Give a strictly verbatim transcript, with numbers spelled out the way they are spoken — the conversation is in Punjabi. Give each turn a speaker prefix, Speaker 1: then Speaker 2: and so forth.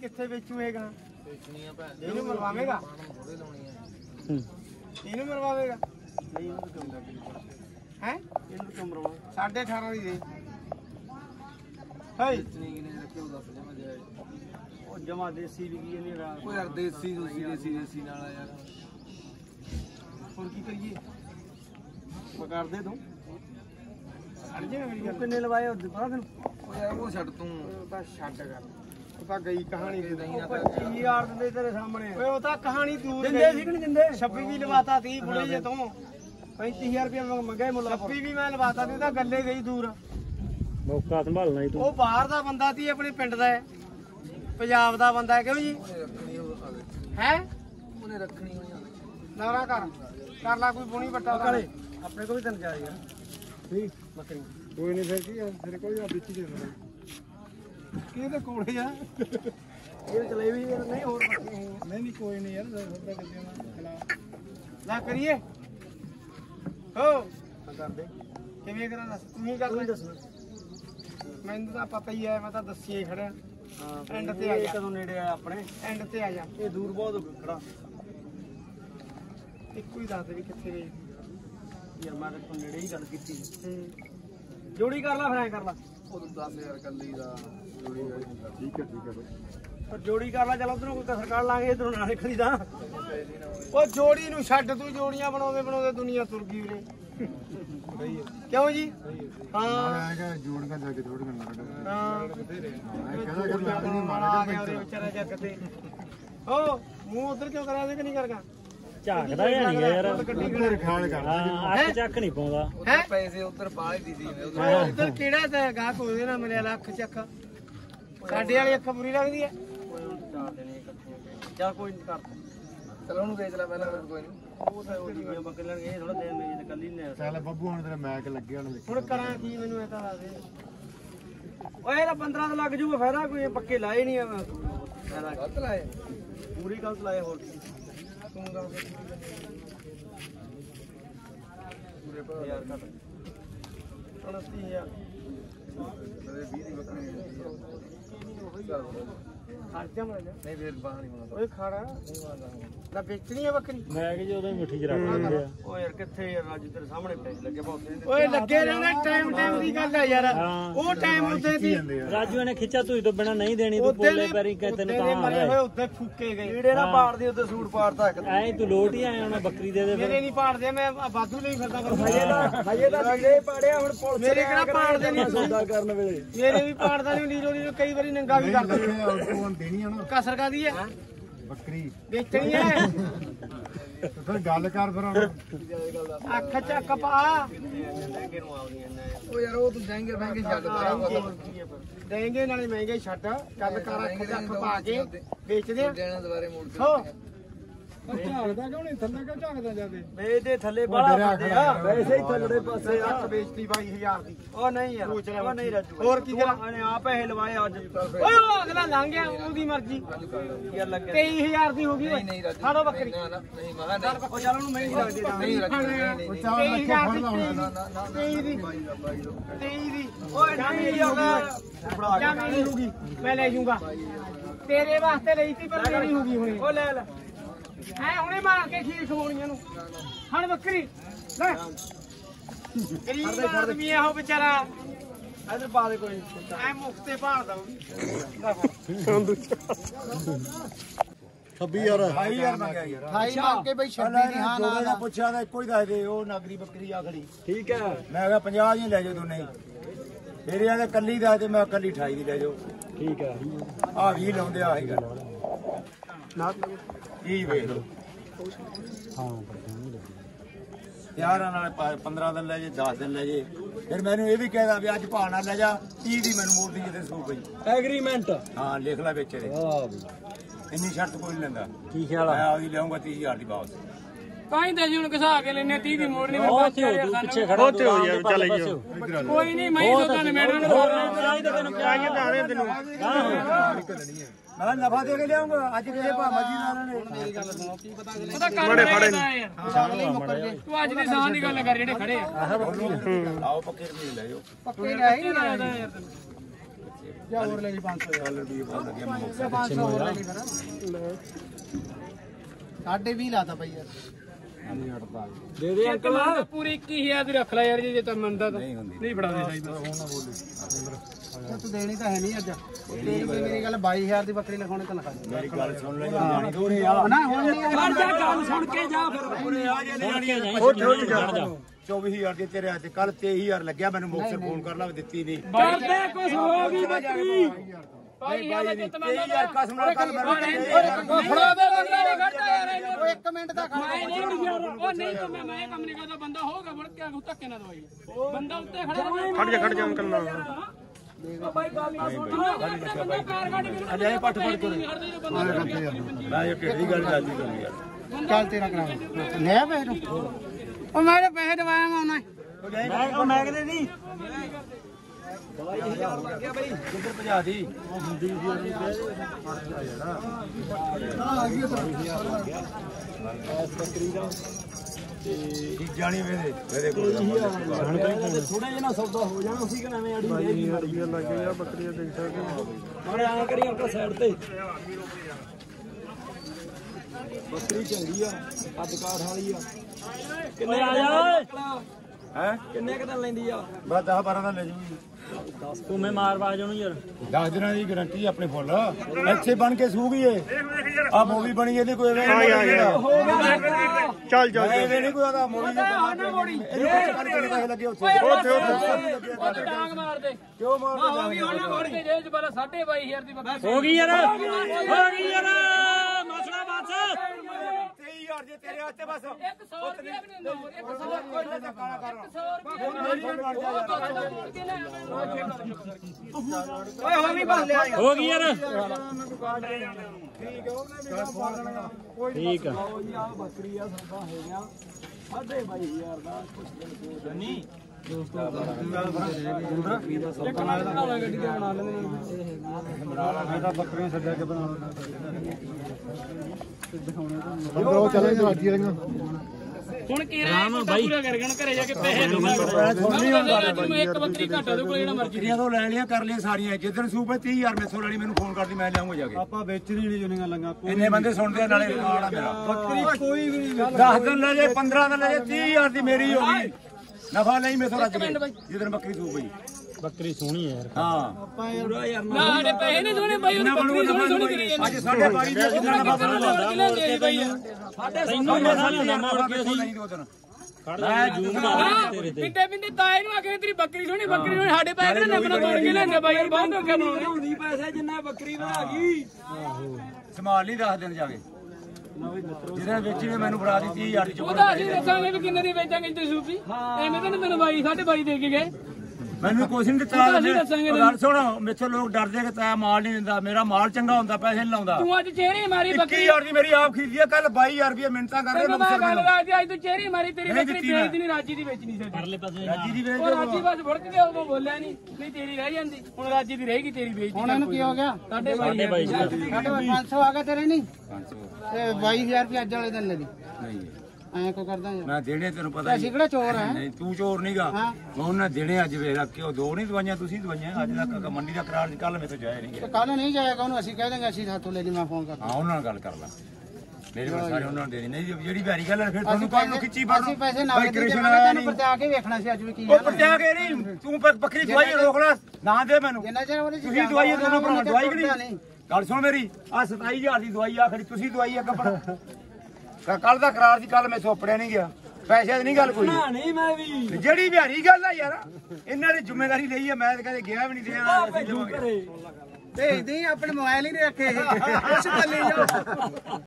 Speaker 1: ਕਿੱਥੇ ਵੇਚੂਏਗਾ?
Speaker 2: ਵੇਚਣੀਆਂ ਭੈਣ
Speaker 1: ਇਹਨੂੰ ਮਰਵਾਵੇਂਗਾ?
Speaker 2: ਥੋੜੇ ਲਾਉਣੀ ਆ
Speaker 1: ਇਹਨੂੰ ਮਰਵਾਵੇਗਾ?
Speaker 2: ਨਹੀਂ ਉਹਨੂੰ ਕਿਉਂ ਲੱਗ
Speaker 1: ਹੈ
Speaker 2: ਇਹਨੂੰ ਕਿਉਂ ਮਰਵਾਉਣਾ?
Speaker 1: ਸਾਢੇ ਅਠਾਰਾਂ ਦੀ ਦੇ ਹਾਈ
Speaker 2: ਵੇਚਣੀ ਕਿਨੇ ਰੱਖੇ ਉਹ ਦੱਸ ਜਮਾ ਜਾਏ
Speaker 1: ਉਹ ਜਮਾ ਦੇਸੀ ਵੀ ਕੀ ਨਹੀਂ ਰਾ
Speaker 2: ਉਹ ਯਾਰ ਦੇਸੀ ਦੂਸੀ ਦੇਸੀ ਦੇਸੀ ਨਾਲ ਆ ਯਾਰ
Speaker 1: ਹੋਰ ਕੀ ਕਰੀਏ? ਪਕਾਰ ਦੇ ਤੂੰ ਅੜ ਜੇ ਮੇਰੀ ਗੱਲ ਕਿੰਨੇ ਲਵਾਏ ਉਹਦੇ ਪਤਾ ਤੈਨੂੰ?
Speaker 2: ਉਹ ਯਾਰ ਉਹ ਛੱਡ ਤੂੰ
Speaker 1: ਉਹ ਤਾਂ ਛੱਡ ਕਰ ਉਹ ਤਾਂ ਗਈ ਕਹਾਣੀ
Speaker 2: ਦੇ ਦਹੀਂ ਨਾ
Speaker 1: ਪੱਚੀ ਹਜ਼ਾਰ ਦਿੰਦੇ ਤੇਰੇ ਸਾਹਮਣੇ ਓਏ ਉਹ ਤਾਂ ਕਹਾਣੀ ਦੂਰ ਦਿੰਦੇ ਸੀ ਕਿ ਨਹੀਂ ਦਿੰਦੇ? ਛੱਬੀ ਵੀ ਲਵਾਤਾ ਤੀ ਬੁੜੇ ਜੇ ਤੂੰ ਪੈਂਤੀ ਹਜ਼ਾਰ ਰੁਪਏ ਮੰਗੇ ਮੁੱਲ ਛੱਬੀ ਵੀ ਮੈਂ ਲਵਾਤਾ ਤੀ ਤਾਂ ਗੱਲੇ ਗਈ ਦੂਰ
Speaker 3: ਮੌਕਾ ਸੰਭਾਲਣਾ ਹੀ ਤੂੰ
Speaker 1: ਉਹ ਬਾਹਰ ਦਾ ਬੰਦਾ ਤੀ ਆਪਣੇ ਪਿੰਡ ਦਾ ਹੈ ਪੰਜਾਬ ਦਾ ਬੰਦਾ ਹੈ ਕਿਉਂ ਜੀ
Speaker 2: ਰੱਖਣੀ ਉਹ ਦਿਖਾ ਦੇ
Speaker 1: ਹੈ
Speaker 2: ਉਹਨੇ ਰੱਖਣੀ ਹੋਣੀ ਆ
Speaker 1: ਨਵਰਾ ਕਰ ਕਰ ਲਾ ਕੋਈ ਬੁਣੀ ਬੱਟਾ ਕਾਲੇ
Speaker 2: ਆਪਣੇ ਕੋਲ ਵੀ ਤਿੰਨ ਚਾਰ ਯਾਰ
Speaker 1: ਠੀਕ ਬੱਕਰੀ
Speaker 3: ਕੋਈ ਨਹੀਂ ਫਿਰ ਕੀ ਆ ਤੇਰੇ ਕੋਲ ਆ ਵਿੱਚ ਹੀ ਦੇ ਦੇਣਾ
Speaker 1: ਕਿਹਦੇ ਕੋਲੇ ਆ ਇਹ ਚਲੇ ਵੀ ਨਹੀਂ ਹੋਰ ਬੱਕਰੀ
Speaker 3: ਨਹੀਂ ਨਹੀਂ ਕੋਈ ਨਹੀਂ ਯਾਰ ਸੌਦਾ ਕਰਦੇ ਨਾ ਖਿਲਾ
Speaker 1: ਨਾ ਕਰੀਏ ਹੋ ਕਰ ਦੇ ਕਿਵੇਂ ਕਰਾਂ ਦੱਸ ਤੂੰ ਹੀ ਕਰ ਲੈ ਦੱਸ ਮੈਨੂੰ ਤਾਂ ਪਤਾ ਹੀ ਹੈ ਮੈਂ ਤਾਂ ਦੱਸੀਏ ਖੜਿਆ
Speaker 2: ਹਾਂ
Speaker 1: ਐਂਡ ਤੇ ਆ ਜਾ
Speaker 2: ਕਦੋਂ ਨੇੜੇ ਆ ਆਪਣੇ
Speaker 1: ਐਂਡ ਤੇ ਆ ਜਾ
Speaker 2: ਇਹ ਦੂਰ ਬਹੁਤ ਖੜਾ
Speaker 1: ਇੱਕੋ ਹੀ ਦੱਸ ਦੇ ਵੀ ਕਿੱਥੇ ਗਏ
Speaker 2: ਯਾਰ ਮੈਂ ਤਾਂ ਨੇੜੇ ਹੀ ਗੱਲ ਕੀਤੀ
Speaker 1: ਜੋੜੀ ਕਰ ਲਾ ਫਿਰ ਐ ਕਰ ਲਾ
Speaker 2: ਉਹ ਦਸ ਹਜ਼ਾਰ ਕੱਲੀ ਦਾ ਜੋੜੀ ਦਾ
Speaker 3: ਠੀਕ ਹੈ ਠੀਕ ਹੈ
Speaker 1: ਪਰ ਜੋੜੀ ਕਰ ਲਾ ਚਲ ਉਧਰੋਂ ਕੋਈ ਕਸਰ ਕੱਢ ਲਾਂਗੇ ਇਧਰੋਂ ਨਾ ਨਿਕਲੀ ਦਾ ਉਹ ਜੋੜੀ ਨੂੰ ਛੱਡ ਤੂੰ ਜੋੜੀਆਂ ਬਣਾਉਂਦੇ ਬਣਾਉਂਦੇ ਦੁਨੀਆ ਤੁਰ ਗਈ ਵੀਰੇ ਕਿਉਂ ਜੀ ਹਾਂ
Speaker 3: ਆਏਗਾ ਜੋੜੀਆਂ ਜਾ ਕੇ ਜੋੜੀਆਂ ਨਾ
Speaker 1: ਹਾਂ
Speaker 3: ਕਹਿੰਦਾ ਕਿ ਲੱਗ ਨਹੀਂ
Speaker 1: ਮਾਰਾ ਗਿਆ ਉਹਦੇ ਵਿਚਾਰਾ ਜੱਗ ਤੇ ਓ ਮੂੰਹ ਉਧਰ ਕਿਉਂ ਕਰਾ ਦੇ ਕਿ ਨਹੀਂ ਕਰਗਾ
Speaker 3: ਝਾਕਦਾ ਜਾਂ ਨਹੀਂ ਯਾਰ
Speaker 1: ਗੱਡੀ
Speaker 3: ਘਰ ਖਾਲ ਕਰਦਾ ਹਾਂ ਅੱਖ ਚੱਕ ਨਹੀਂ ਪਾਉਂਦਾ
Speaker 2: ਉਧਰ ਪੈਸੇ ਉਧਰ ਬਾਹਰ ਦੀ ਦੀ
Speaker 1: ਉਹ ਉਧਰ ਕਿਹੜਾ ਤੇ ਗਾਹਕ ਉਹਦੇ ਨਾਲ ਮਿਲਿਆ ਲੱਖ ਚੱਕ ਸਾਡੇ ਵਾਲੀ ਅੱਖ ਬੁਰੀ ਲੱਗਦੀ ਹੈ
Speaker 2: ਚਾਰ ਦੇਣੇ ਇਕੱਠੇ ਚੱਲ ਕੋਈ ਨਹੀਂ ਕਰ ਚਲ ਉਹਨੂੰ ਵੇਚ ਲੈ ਪਹਿਲਾਂ ਫਿਰ ਕੋਈ ਨਹੀਂ
Speaker 1: ਉਹ ਤਾਂ ਉਹਦੀ ਵੀ ਬੱਕਰੀ ਲੈਣਗੇ ਇਹ ਥੋੜਾ ਦੇਰ ਮੇਰੀ ਕੱਲੀ ਨੇ
Speaker 3: ਚੱਲ ਬੱਬੂ ਹੁਣ ਤੇਰਾ ਮੈਕ ਲੱਗੇ ਹੁਣ
Speaker 1: ਹੁਣ ਕਰਾਂ ਕੀ ਮੈਨੂੰ ਇਹ ਤਾਂ ਦੱਸ ਦੇ ਓਏ ਇਹਦਾ ਪੰਦਰਾਂ ਦਾ ਲੱਗ ਜੂਗਾ ਫਾਇਦਾ ਕੋਈ ਪੱਕੇ ਲਾਏ ਨਹੀਂ ਐਵੇਂ ਫਾਇਦਾ
Speaker 2: ਗਲਤ ਲਾਏ
Speaker 1: ਪੂਰੀ ਗਲਤ ਲਾਏ ਹੋਰ ਕੀ ਤੂੰ ਦੱਸ
Speaker 2: ਪੂਰੇ ਪਰ
Speaker 1: ਯਾਰ ਕੱਟ ਉਨੱਤੀ ਹਜ਼ਾਰ
Speaker 2: ਮੇਰੇ ਵੀਹ ਦੀ ਬੱਕਰੀ
Speaker 1: ਖਰਚਾ ਮਰ ਜਾ
Speaker 2: ਨਹੀਂ ਫਿਰ ਬਾਹਰ ਨਹੀਂ ਹੋਣਾ
Speaker 1: ਓਏ ਖਾੜਾ ਨਾ ਵੇਚਣੀ ਹੈ ਬੱਕਰੀ
Speaker 3: ਮੈਂ ਕਿ ਜਦੋਂ ਮਿੱਠੀ ਚ ਰੱਖ ਦਿੰਦੇ ਆ
Speaker 1: ਓ ਯਾਰ ਕਿੱਥੇ ਯਾਰ ਰਾਜੂ ਤੇਰੇ ਸਾਹਮਣੇ ਪੈਸੇ ਲੱਗੇ ਬਹੁਤ ਓਏ ਲੱਗੇ ਰਹਿਣਾ ਟਾਈਮ ਟਾਈਮ ਦੀ ਗੱਲ ਆ ਯਾਰ ਉਹ ਟਾਈਮ ਉੱਤੇ ਦੀ
Speaker 3: ਰਾਜੂ ਨੇ ਖਿੱਚਾ ਤੂੰ ਤੋਂ ਬਿਨਾ ਨਹੀਂ ਦੇਣੀ ਤੂੰ ਪੋਲੇ ਪੈਰੀ ਕਿ ਤੈਨੂੰ ਤਾਂ
Speaker 1: ਮਰੇ ਹੋਏ ਉੱਤੇ ਫੂਕੇ ਗਏ
Speaker 2: ਕੀੜੇ ਨਾ ਪਾੜਦੇ ਉੱਤੇ ਸੂਟ ਪਾੜਦਾ ਇੱਕ
Speaker 3: ਐਂ ਤੂੰ ਲੋਟ ਹੀ ਆਇਆ ਹੁਣ ਬੱਕਰੀ ਦੇ ਦੇ
Speaker 1: ਮੇਰੇ ਨਹੀਂ ਪਾੜਦੇ ਮੈਂ ਬਾਦੂ ਲਈ ਫਿਰਦਾ
Speaker 2: ਹਜੇ ਦਾ ਹਜੇ ਦਾ ਕੀੜੇ ਪਾੜਿਆ ਹੁਣ ਪੁਲਿਸ
Speaker 1: ਮੇਰੇ ਕਿਹੜਾ ਪਾੜਦੇ ਨਹੀਂ
Speaker 2: ਸੌਦਾ ਕਰਨ ਵੇਲੇ
Speaker 1: ਮੇਰੇ ਵੀ ਪਾੜਦਾ ਨਹੀਂ ਨੀਰੋ ਨੀਰੋ ਕਈ ਵਾਰੀ ਨੰਗਾ ਵੀ ਕਰਦਾ
Speaker 3: ਉਹ ਦੇਣੀ ਆ ਨਾ
Speaker 1: ਕਸਰ ਕਾਦੀ ਹੈ
Speaker 3: ਬੱਕਰੀ
Speaker 1: ਵੇਚਣੀ ਹੈ
Speaker 3: ਫਿਰ ਗੱਲ ਕਰ ਫਿਰ ਹੁਣ
Speaker 1: ਅੱਖ ਚੱਕ ਪਾ
Speaker 2: ਉਹ ਯਾਰ ਉਹ ਤੂੰ ਜਾਏਂਗੇ ਫੈਂਗੇ ਛੱਡ
Speaker 1: ਦੇਂਗੇ ਨਾਲੇ ਮਹਿੰਗੇ ਛੱਡ ਚੱਲ ਕਰ ਅੱਖ ਚੱਕ ਪਾ ਕੇ ਵੇਚਦੇ ਆ
Speaker 2: ਦੇਣਾ ਦੁਬਾਰੇ ਮੋੜ ਕੇ
Speaker 1: ਹੋ
Speaker 3: ਝਾਕਦਾ ਕਿਉਂ ਨਹੀਂ ਥੱਲੇ ਕਿਉਂ ਝਾਕਦਾ ਜਾਂਦੇ
Speaker 1: ਵੇਚਦੇ ਥੱਲੇ ਬਾਹਲਾ ਫੜਦੇ ਆ
Speaker 2: ਵੈਸੇ ਹੀ ਥੱਲੜੇ ਪਾਸੇ
Speaker 1: ਅੱਖ ਵੇਚਦੀ ਬਾਈ ਹਜ਼ਾਰ ਦੀ
Speaker 2: ਉਹ ਨਹੀਂ ਯਾਰ
Speaker 1: ਸੋਚ ਲੈ
Speaker 2: ਉਹ ਨਹੀਂ ਰਾਜੂ
Speaker 1: ਹੋਰ ਕੀ ਕਰਾਂ
Speaker 2: ਇਹਨੇ ਆ ਪੈਸੇ ਲਵਾਏ ਅੱਜ
Speaker 1: ਓਏ ਉਹ ਅਗਲਾ ਲੰਘ ਗਿਆ ਉਹਦੀ ਮਰਜ਼ੀ
Speaker 2: ਯਾਰ ਲੱਗੇ
Speaker 1: ਤੇਈ ਹਜ਼ਾਰ ਦੀ ਹੋ ਗਈ
Speaker 2: ਨਹੀਂ ਨਹੀਂ ਰਾਜੂ
Speaker 1: ਫੜੋ ਬੱਕਰੀ
Speaker 2: ਨਾ ਨਾ ਨਹੀਂ ਮਗਾ ਨਹੀਂ
Speaker 1: ਉਹ ਚੱਲ ਉਹਨੂੰ ਮਹਿੰਗੀ ਲੱਗਦੀ
Speaker 2: ਨਹੀਂ ਰਾਜੂ ਨਹੀਂ ਨਹੀਂ
Speaker 1: ਤੇਈ ਹਜ਼ਾਰ ਦੀ ਤੇਈ ਦੀ ਤੇਈ ਦੀ ਓਏ ਨਹੀਂ ਹੋਗਾ ਜਾਂ ਨਹੀਂ ਹੋਊਗੀ ਮੈਂ ਲੈ ਜਾਊਂਗਾ ਤੇਰੇ ਵਾਸਤੇ ਲਈ ਸੀ ਪਰ ਮੇਰੀ ਹੋਗੀ ਹੁਣੇ ਉਹ ਲੈ ਲੈ ਐ ਹੁਣੇ ਮਾਰ ਕੇ ਖੀਰ ਖਵਾਉਣੀਆਂ ਨੂੰ ਹਣ ਬੱਕਰੀ ਲੈ ਗਰੀਬ ਆਦਮੀ ਆ ਉਹ ਵਿਚਾਰਾ ਇਧਰ ਪਾ ਦੇ ਕੋਈ ਐ ਮੁਫਤੇ ਭਾਲਦਾ ਉਹ
Speaker 3: ਛੱਬੀ ਯਾਰ
Speaker 2: ਭਾਈ ਯਾਰ ਮੰਗਿਆ ਯਾਰ
Speaker 1: ਅਠਾਈ ਮਾਰ ਕੇ ਬਈ ਛੱਬੀ ਨਹੀਂ ਹਾਂ ਨਾ
Speaker 2: ਦਾ ਪੁੱਛਿਆ ਤਾਂ ਇੱਕੋ ਹੀ ਦੱਸ ਦੇ ਉਹ ਨਗਰੀ ਬੱਕਰੀ ਆ ਖੜੀ
Speaker 3: ਠੀਕ ਹੈ
Speaker 2: ਮੈਂ ਕਿਹਾ ਪੰਜਾਹ ਹੀ ਲੈ ਜਾਓ ਦੋਨੇ ਹੀ ਮੇਰੇ ਆਦੇ ਕੱਲੀ ਦਾ ਤੇ ਮੈਂ ਕੱਲੀ ਅਠਾਈ ਦੀ ਲੈ ਜਾਓ
Speaker 3: ਠੀਕ ਹੈ
Speaker 2: ਆ ਵੀਹ ਲਾਉਂਦੇ ਆ ਆਹੀ ਗੱਲ ਕੀ ਵੇਖ ਲਓ
Speaker 3: ਹਾਂ
Speaker 2: ਯਾਰਾਂ ਨਾਲ ਪੰਦਰਾਂ ਦਿਨ ਲੈ ਜੇ ਦਸ ਦਿਨ ਲੈ ਜੇ ਫਿਰ ਮੈਨੂੰ ਇਹ ਵੀ ਕਹਿਦਾ ਵੀ ਅੱਜ ਭਾਅ ਨਾਲ ਲੈ ਜਾ ਤੀਹ ਦੀ ਮੈਨੂੰ ਮੋੜ ਦੀ ਜਿੱਦੇ ਸੂ ਪਈ
Speaker 3: ਐਗਰੀਮੈਂਟ
Speaker 2: ਹਾਂ ਲਿਖ ਲੈ ਵਿੱਚ ਇਹਦੇ
Speaker 3: ਵਾਹ ਵੀ
Speaker 2: ਇੰਨੀ ਸ਼ਰਤ ਕੋਈ ਨਹੀਂ ਲੈਂਦਾ
Speaker 3: ਕੀ ਖਿਆਲ
Speaker 2: ਮੈਂ
Speaker 3: ਆ
Speaker 2: ਆਉਦੀ ਲਿਆਉਂਗਾ ਤੀਹ ਹਜ਼ਾਰ ਦੀ ਵਾਪਸ
Speaker 1: ਤਾਂ ਹੀ ਤਾਂ ਜੀ ਹੁਣ ਘਸਾ ਕੇ ਲੈਨੇ ਤੀਹ ਦੀ ਮੋੜਨੀ ਮੈਂ
Speaker 3: ਉਹ ਤੇ ਹੋ ਤੂੰ ਪਿੱਛੇ ਖੜਾ ਉੱਥੇ ਹੋ ਯਾਰ ਚੱਲ ਜਾਈਓ
Speaker 1: ਕੋਈ ਨਹੀਂ ਮੈਂ ਸੋਦਾ ਨੇ ਮੈਡਮ ਨੂੰ
Speaker 3: ਚਾਹੀਦਾ ਤੈਨੂੰ
Speaker 1: ਚਾਹੀਏ ਤਾਂ ਆਰੇ ਤੈਨੂੰ
Speaker 2: ਮੈਂ ਨਫਾ ਦੇ ਕੇ ਲਿਆਉਂਗਾ ਅੱਜ ਕਿਸੇ ਭਾਅ ਮਰਜੀ ਨਾਲ ਨੇ
Speaker 1: ਮੇਰੀ ਗੱਲ ਸੁਣੋ ਕੀ ਪਤਾ ਉਹਦਾ ਕੰਮ ਫੜੇ ਯਾਰ ਤੂੰ ਅੱਜ ਦੀ ਸਾਹ ਦੀ ਗੱਲ ਕਰ ਜਿਹੜੇ ਖੜੇ ਆ
Speaker 2: ਆਓ ਪੱਕੇ ਰੁਪਏ ਲੈ ਜਾਓ
Speaker 1: ਪੱਕੇ ਨਹੀਂ ਯਾਰ ਤੈਨੂੰ ਜਾਂ ਹੋਰ ਲੈ ਲਈ ਪੰਜ ਸੌ
Speaker 2: ਚੱਲ ਰੁਪਏ ਬਹੁਤ ਲੱਗਿਆ ਮੈਨੂੰ
Speaker 1: ਪੰਜ ਸੌ ਹੋਰ ਲੈ ਲਈ ਫਿਰ ਸਾਢੇ ਵੀਹ ਲਾਤਾ ਬਾਈ ਯਾਰ
Speaker 3: ਦੇ ਦੇ ਅੰਕਲ
Speaker 1: ਪੂਰੀ ਇੱਕੀ ਹਜ਼ਾਰ ਦੀ ਰੱਖ ਲੈ ਯਾਰ ਜੇ ਤਾਂ ਮੰਨਦਾ ਤਾਂ
Speaker 2: ਨਹੀਂ ਹੁੰਦੀ
Speaker 1: ਨਹੀਂ ਫੜਾ ਦੇ ਸਾਈ ਬਸ ਤੂੰ ਦੇਣੀ ਤਾਂ ਹੈ ਨਹੀਂ ਅੱਜ ਤੇਰੀ ਮੇਰੀ ਗੱਲ ਬਾਈ ਹਜ਼ਾਰ ਦੀ ਬੱਕਰੀ ਲਿਖਾਉਣੇ ਤਾਂ ਲਿਖਾ ਦੇ
Speaker 2: ਮੇਰੀ ਗੱਲ ਸੁਣ ਲੈ ਜਾਣੀ ਦੋਰੇ ਆ
Speaker 1: ਨਾ ਹੁਣ ਨਹੀਂ
Speaker 3: ਖੜ ਜਾ ਗੱਲ ਸੁਣ ਕੇ ਜਾ ਫਿਰ
Speaker 2: ਦੋਰੇ ਆ ਜੇ ਜਾਣੀ ਉੱਠ ਉੱਠ ਜਾ ਚੌਵੀ ਹਜ਼ਾਰ ਦੀ ਤੇਰੇ ਹੱਥ ਕੱਲ ਤੇਈ ਹਜ਼ਾਰ ਲੱਗਿਆ ਮੈਨੂੰ ਮੁਕਸਰ ਫੋਨ ਕਰ ਲਾ ਦਿੱਤੀ ਨਹੀਂ
Speaker 3: ਕਰਦੇ ਕੁਛ ਹੋ ਗਈ ਬੱਕਰੀ
Speaker 2: ਬਾਈ ਬਾਈ ਤੇਈ ਹਜ਼ਾਰ ਕਸਮ ਨਾਲ ਕੱਲ ਮੈਂ
Speaker 1: ਫੜਾ ਦੇ ਬੰਦਾ ਨਹੀਂ ਖੜਦਾ ਯਾਰ ਉਹ ਇੱਕ ਮਿੰਟ ਦਾ ਖੜਾ ਉਹ ਨਹੀਂ ਤਾਂ ਮੈਂ ਮੈਂ ਕੰਮ ਨਹੀਂ ਕਰਦਾ ਬੰਦਾ ਹੋਊਗਾ ਮੁੜ ਕੇ ਧੱਕੇ ਨਾ ਦਵਾਈ ਬੰਦਾ ਉੱਤੇ ਖੜਾ ਖੜ ਜਾ ਖੜ ਜਾ ਅੰਕਲ ਨਾਲ ਬਾਈ ਗੱਲ ਬੰਦਾ ਕਾਰ ਗਾੜੀ ਮੈਨੂੰ
Speaker 2: ਅਜੇ ਪੱਟ ਪੱਟ ਕਰ ਮੈਂ ਇਹ ਕਿਹੜੀ ਗੱਲ ਰਾਜੀ ਕਰੂ ਯਾਰ
Speaker 1: ਚੱਲ ਤੇਰਾ ਕਰਾ ਲੈ ਪੈਸੇ ਤੂੰ ਉਹ ਮੇਰੇ ਪੈਸੇ ਦਵਾਇਆ ਮੈਂ ਉਹਨਾਂ
Speaker 3: ਮੈਂ ਕੋ ਮੈਂ ਕਿਤੇ ਨਹੀਂ
Speaker 2: ਕਿੱਧਰ ਭਜਾ ਦੀ ਉਹ ਹੁੰਦੀ ਸੀ ਬੱਕਰੀ ਦਾ ਤੇ ਜਾਣੀ ਵੇਦੇ ਵੇਦੇ ਕੋਲ
Speaker 3: ਥੋੜਾ ਜਿਹਾ ਨਾ ਸੌਦਾ ਹੋ ਜਾਣਾ ਉਸੇ ਕਿ ਐਵੇਂ ਅੜੀ ਰਹੇਗੀ ਰੁਪਏ ਲੱਗ ਗਿਆ ਬੱਕਰੀਆਂ ਦੇਖ ਸਕਦੇ ਮਾਰੇ ਆ ਕਰੀ ਅੰਕਲ ਸਾਈਡ ਤੇ ਬੱਕਰੀ ਚੰਗੀ ਆ ਅੱਜ ਕਾਠ ਵਾਲੀ ਆ ਕਿੰਨੇ ਆ ਜਾ ਓਏ
Speaker 2: ਹੈ
Speaker 3: ਕਿੰਨੇ ਕ ਦਿਨ ਲੈਂਦੀ ਆ
Speaker 2: ਬਸ ਦਸ ਬਾਰਾਂ ਦਾ ਲੈ ਜੂਗੀ
Speaker 3: ਦੱਸ ਤੂੰ ਮੈਂ ਮਾਰ ਬਾਜ ਉਹਨੂੰ ਯਾਰ
Speaker 2: ਦਸ ਦਿਨਾਂ ਦੀ ਗਾਰੰਟੀ ਆਪਣੇ ਫੁੱਲ ਇੱਥੇ ਬਣ ਕੇ ਸੂ ਗਈ ਏ ਆ ਮੂਵੀ ਬਣੀ ਇਹਦੀ ਕੋਈ ਵੇ ਚੱਲ ਚੱਲ ਇਹ ਨਹੀਂ ਕੋਈ ਆਦਾ ਮੂਵੀ ਦਾ ਮੋੜੀ ਇਹਨੂੰ ਕੁਝ ਕਰ ਕੇ ਪੈਸੇ ਲੱਗੇ ਉੱਥੇ ਉੱਥੇ ਉੱਥੇ
Speaker 1: ਡਾਂਗ ਮਾਰ ਦੇ
Speaker 2: ਕਿਉਂ ਮਾਰਦਾ
Speaker 1: ਹੋ ਗਈ ਹੁਣ ਮੋੜ ਕੇ ਜੇ ਪਹਿਲਾਂ ਸਾਢੇ ਬਾਈ ਹਜ਼ਾਰ ਦੀ ਬੱਕਰੀ
Speaker 3: ਹੋ ਗਈ ਯਾਰ ਹੋ ਗਈ ਯਾਰ ਮਸਲਾ ਬਾਤ
Speaker 2: ਤੇਈ ਹਜ਼ਾਰ ਜੇ ਤੇਰੇ ਹੱਥੇ ਬਸ
Speaker 1: ਇੱਕ ਸੌ ਰੁਪਏ ਵੀ ਨਹੀਂ ਹੁੰਦਾ ਇੱਕ ਸੌ
Speaker 2: ਕੋਈ ਨਾ ਕਾਲਾ ਕਰ
Speaker 1: ਓਏ ਹੋ ਵੀ ਬਸ ਲਿਆ
Speaker 3: ਹੋ ਗਈ ਯਾਰ ਠੀਕ ਆ
Speaker 1: ਬੱਕਰੀ ਆ ਸੌਦਾ ਹੋ ਗਿਆ ਸਾਢੇ ਬਾਈ ਹਜ਼ਾਰ ਦਾ ਕੁਛ ਦਿਨ ਨਹੀਂ ਇੱਕ ਨਾਲ ਬਣਾ ਲਾ ਗੱਡੀ ਤੇ ਬਣਾ ਲੈਂਦੇ
Speaker 2: ਬਣਾ ਲਾ ਮੈਂ ਤਾਂ ਬੱਕਰੀਆਂ ਛੱਡਿਆ ਕੇ ਬਣਾ
Speaker 1: ਉਹ ਚਲੇ ਰਾਜੀ ਰਹੀਆਂ ਹੁਣ ਕੀ ਰਾਮ ਬਾਈ ਪੂਰਾ ਕਰ ਗਿਆ ਘਰੇ ਜਾ ਕੇ ਪੈਸੇ ਦੂੰਗਾ ਇੱਕ ਬੱਕਰੀ ਘੱਟ ਦੇ ਕੋਲ ਜਿਹੜਾ ਮਰਜ਼ੀ
Speaker 2: ਜਿਹੜੀਆਂ ਤੋਂ ਲੈ ਲਿਆ ਕਰ ਲਿਆ ਸਾਰੀਆਂ ਜਿੱਦਣ ਸੂਪੇ ਤੀਹ ਹਜ਼ਾਰ ਮੈਥੋਂ ਲੈਣੀ ਮੈਨੂੰ ਫੋਨ ਕਰਦੀ ਮੈਂ ਲਿਆਉਂਗਾ ਜਾ ਕੇ
Speaker 1: ਆਪਾਂ ਵੇਚਣੀ ਨਹੀਂ ਜੁਨੀਆਂ ਲੰਗਾ
Speaker 2: ਇੰਨੇ ਬੰਦੇ ਸੁਣਦੇ ਆ ਨਾਲੇ ਰਿਕਾਰਡ ਆ ਮੇਰਾ
Speaker 1: ਬੱਕਰੀ ਕੋਈ ਵੀ ਨਹੀਂ
Speaker 2: ਦਸ ਦਿਨ ਲੈ ਜੇ ਪੰਦਰਾਂ ਦਿਨ ਲੈ ਜੇ ਤੀਹ ਹਜ਼ਾਰ ਦੀ ਮੇਰੀ ਹੋ ਗਈ ਨਫਾ ਨਹੀਂ ਮੈਥੋਂ ਰੱਜ ਗਏ ਜਿੱਦਣ ਬੱਕਰੀ ਸੂਪ ਪਈ
Speaker 3: ਬੱਕਰੀ ਸੋਹਣੀ ਹੈ ਯਾਰ
Speaker 2: ਹਾਂ
Speaker 1: ਪੂਰਾ ਯਾਰ ਨਾ ਸਾਡੇ ਪੈਸੇ ਨਹੀਂ ਦੋਨੇ ਬਾਈ
Speaker 2: ਇੰਨਾ ਬਣੂਗਾ ਨਫਾ ਨਹੀਂ ਅੱਜ ਸਾਡੇ ਬਾਰੀ ਦੇ ਕਿੰਨਾ ਨਫਾ ਬਣੂਗਾ
Speaker 3: ਤੈਨੂੰ ਮਸਾ ਨਹੀਂ ਮੋੜ ਕੇ ਅਸੀਂ
Speaker 2: ਨਹੀਂ ਦੋ ਦਿਨ
Speaker 3: ਮੈਂ ਜੂਮ ਕਰ ਤੇਰੇ ਤੇ
Speaker 1: ਪਿੰਡੇ ਪਿੰਡੇ ਤਾਏ ਨੂੰ ਆਖੇ ਤੇਰੀ ਬੱਕਰੀ ਸੋਹਣੀ ਬੱਕਰੀ ਸੋਹਣੀ ਸਾਡੇ ਪੈਸੇ ਨੇ ਨੰਬਰ ਤੋੜ ਕੇ ਲੈਣੇ ਬਾਈ ਯਾਰ ਬੰਦ ਹੋ ਕੇ ਨਹੀਂ ਪੈਸੇ ਜਿੰਨਾ ਬੱਕਰੀ ਬਣਾ ਗਈ
Speaker 2: ਸੰਭਾਲ ਨਹੀਂ ਦਸ ਦਿਨ ਜਾ ਕੇ ਜਿਹਦੇ ਵਿੱਚ ਵੀ ਮੈਨੂੰ ਫੜਾ ਦੀ ਤੀਹ ਹਜ਼ਾਰ ਦੀ ਚੁੱਕ
Speaker 1: ਉਹਦਾ ਅਸੀਂ ਦੱਸਾਂਗੇ ਵੀ ਕਿੰਨੇ ਦੀ ਵੇਚਾਂਗੇ ਤੇ ਸੂਪੀ ਐਵੇਂ ਤਾਂ ਤੈਨੂੰ ਬਾਈ ਸਾਢੇ ਬਾਈ ਦੇ ਕੇ ਗਏ
Speaker 2: ਮੈਨੂੰ ਕੁਛ ਨਹੀਂ ਦਿੱਤਾ ਗੱਲ ਸੁਣ ਮੇਥੋਂ ਲੋਕ ਡਰਦੇ ਕਿ ਤੈਂ ਮਾਲ ਨਹੀਂ ਦਿੰਦਾ ਮੇਰਾ ਮਾਲ ਚੰਗਾ ਹੁੰਦਾ ਪੈਸੇ ਨਹੀਂ ਲਾਉਂਦਾ
Speaker 1: ਤੂੰ ਅੱਜ ਚਿਹਰੇ ਮਾਰੀ
Speaker 2: ਇੱਕੀ
Speaker 1: ਬੱਕਰੀ
Speaker 2: ਹਜ਼ਾਰ ਦੀ ਮੇਰੀ ਆਪ ਖਰੀਦੀ ਹੈ ਕੱਲ ਬਾਈ ਹਜ਼ਾਰ ਰੁਪਏ ਮਿੰਟਾਂ ਕਰ ਰਹੇ
Speaker 1: ਤੈਨੂੰ ਮੈਂ
Speaker 2: ਮੁਕਤਸਰ
Speaker 1: ਗੱਲ
Speaker 2: ਮੈਨੂੰ
Speaker 1: ਰਾਜੀ ਅੱਜ ਤੂੰ ਚਿਹਰੇ ਮਾਰੀ ਤੇਰੀ
Speaker 2: ਨਹੀਂ
Speaker 1: ਬੱਕਰੀ
Speaker 2: ਦਿੱਤੀ ਮੈਂ।
Speaker 1: ਵੇਚਦੀ ਨਹੀਂ ਰਾਜੀ ਦੀ ਵੇਚਣੀ ਸੀ
Speaker 3: ਪਰਲੇ ਪਾਸੇ
Speaker 2: ਰਾਜੀ ਦੀ ਵੇਚ
Speaker 1: ਉਹ ਰਾਜੀ ਬਸ ਫੜਕ ਗਿਆ ਉਦੋਂ ਬੋਲਿਆ ਨਹੀਂ ਨਹੀਂ ਤੇਰੀ ਰਹਿ ਜਾਂਦੀ ਹੁਣ ਰਾਜੀ ਦੀ ਰਹੇਗੀ ਤੇਰੀ ਵੇਚਦੀ ਹੁਣ ਇਹਨੂੰ ਕੀ ਹੋ ਗਿਆ ਸਾਢੇ
Speaker 3: ਸਾਡੇ ਬਾਈ
Speaker 1: ਸਾਢੇ ਪੰਜ ਸੌ ਆ ਗਿਆ ਤੇਰੇ ਨਹੀਂ ਤੇ ਬਾਈ ਹਜ਼ਾਰ ਰੁਪਏ ਅੱਜ ਵਾਲੇ ਦਿਨ ਲੈ ਦੀ
Speaker 2: ਨਹੀਂ
Speaker 1: ਐਂ ਕੋ ਕਰਦਾ ਯਾਰ
Speaker 2: ਮੈਂ ਦੇਣੇ ਤੈਨੂੰ ਪਤਾ
Speaker 1: ਅਸੀਂ ਕਿਹੜਾ ਚੋਰ ਆ
Speaker 2: ਨਹੀਂ ਤੂੰ ਚੋਰ ਨਹੀਂਗਾ
Speaker 1: ਹਾਂ।
Speaker 2: ਮੈਂ ਉਹਨਾਂ ਦੇਣੇ ਅੱਜ ਵੇਖ ਰੱਖ ਕੇ ਉਹ ਦੋ ਨਹੀਂ ਦਵਾਈਆਂ ਤੁਸੀਂ ਦਵਾਈਆਂ ਅੱਜ ਤੱਕ ਮੰਡੀ ਦਾ ਕਰਾਰ ਕੱਲ ਮੇਰੇ ਤੋਂ ਜਾਇਆ ਨਹੀਂ ਗਿਆ
Speaker 1: ਕੱਲ ਨਹੀਂ ਜਾਏਗਾ ਉਹਨੂੰ ਅਸੀਂ ਕਹਿ ਦਾਂਗੇ ਅਸੀਂ ਹੱਥੋਂ ਲੈ ਲਈ ਮੈਂ ਫੋਨ ਕਰ
Speaker 2: ਹਾਂ ਉਹਨਾਂ ਨਾਲ ਗੱਲ ਕਰ ਲਾ ਮੇਰੇ ਕੋਲ ਸਾਰੇ ਉਹਨਾਂ ਨੂੰ ਦੇ ਦੇ ਨਹੀਂ ਜਿਹੜੀ ਵੈਰੀ ਗੱਲ ਹੈ ਫਿਰ ਤੁਹਾਨੂੰ ਕੱਲ ਨੂੰ ਖਿੱਚੀ ਪਾ
Speaker 1: ਅਸੀਂ ਪੈਸੇ ਨਾ
Speaker 2: ਭਾਈ
Speaker 1: ਦੇ
Speaker 2: ਕ੍ਰਿਸ਼ਨ
Speaker 1: ਦੇਵਾਂਗੇ
Speaker 2: ਆਇਆ
Speaker 1: ਤੈਨੂੰ
Speaker 2: ਨਹੀਂ
Speaker 1: ਪਰਚਾ ਕੇ ਵੇਖਣਾ ਸੀ ਅੱਜ ਵੀ ਕੀ
Speaker 2: ਉਹ ਪਰਚਾ ਕੇ ਨਹੀਂ ਤੂੰ ਬ- ਬੱਕਰੀ ਦਵਾਈ ਰੋਕ ਲੈ ਨਾ ਦੇ ਮੈਨੂੰ
Speaker 1: ਜਿੰਨਾ ਚਿਰ ਉਹਦੇ
Speaker 2: ਤੁਸੀਂ ਦਵਾਈ ਦੋਨੋਂ ਭਰਾ ਦਵਾਈ ਕਿ ਨਹੀਂ ਗੱਲ ਸੁਣ ਮੇਰੀ ਆ ਸਤਾਈ ਹਜ਼ਾਰ ਦੀ ਦਵਾਈ ਆਖਰੀ ਤੁਸੀਂ ਦਵਾਈ ਆ ਕੱਪੜਾ ਕੱਲ ਦਾ ਕਰਾਰ ਸੀ ਕੱਲ ਮੈਂ ਸੋਪੜਿਆ ਨਹੀਂ ਗਿਆ ਪੈਸੇ ਦੀ ਨਹੀਂ ਗੱਲ ਕੋਈ
Speaker 3: ਨਹੀਂ ਮੈਂ ਵੀ
Speaker 2: ਜਿਹੜੀ ਬਿਹਾਰੀ ਗੱਲ ਆ ਯਾਰ ਇਹਨਾਂ ਦੀ ਜ਼ਿੰਮੇਵਾਰੀ ਲਈ ਆ ਮੈਂ ਤਾਂ ਕਦੇ ਗਿਆ ਵੀ ਨਹੀਂ ਦੇਣਾ
Speaker 3: ਭੇਜੂ ਘਰੇ
Speaker 1: ਭੇਜਦੇ ਆਪਣੇ ਮੋਬਾਈਲ ਹੀ ਨਹੀਂ ਰੱਖੇ ਕੁਛ ਕਰ ਲਈ ਜਾਓ